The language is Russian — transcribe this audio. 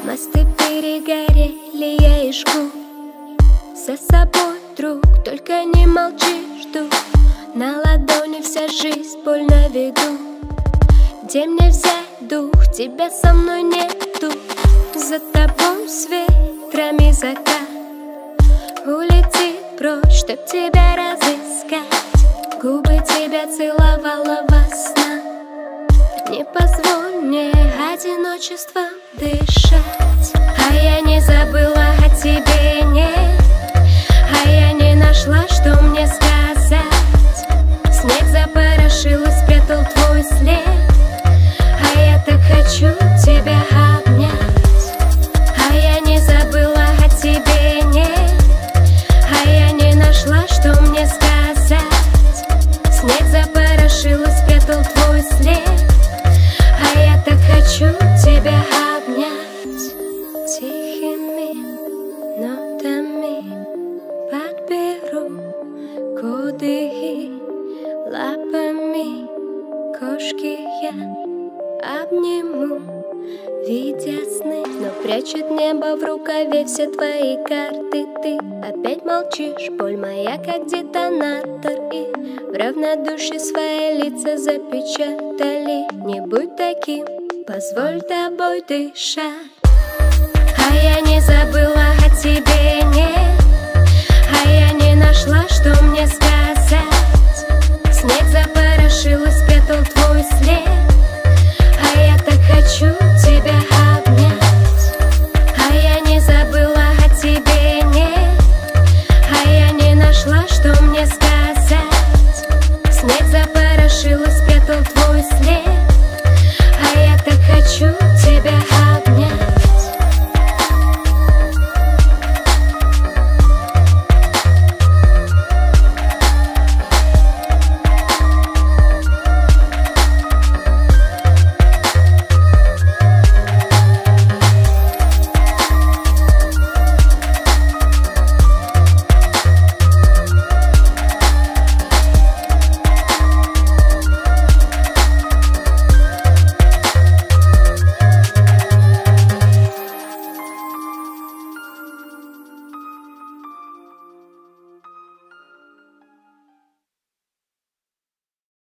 Мосты перегорели, я и жгу за собой, друг, только не молчи, жду. На ладони вся жизнь, боль на виду. Где мне взять дух, тебя со мной нету. За тобой с ветрами закат улетит прочь, чтоб тебя разыскать. Губы тебя целовала во снах. Не позволь мне одиночеством дышать. А я не забыла о тебе, нет. А я не нашла, что мне сказать. Снег запорошил и спрятал твой след. А я так хочу тебя обнять. А я не забыла о тебе, нет. А я не нашла, что мне сказать. Снег запорошил и спрятал твой след. А я так хочу тебя обнять. Тихими нотами подберу коды и лапами кошки я обниму, видя сны. Но прячет небо в рукаве все твои карты. Ты опять молчишь, боль моя как детонатор. И в равнодушии свои лица запечатали. Не будь таким, позволь тобой дышать. А я не забыла о тебе, нет. А я не нашла, что мне сказать. Снег запорошил и спрятал твой след. А я так хочу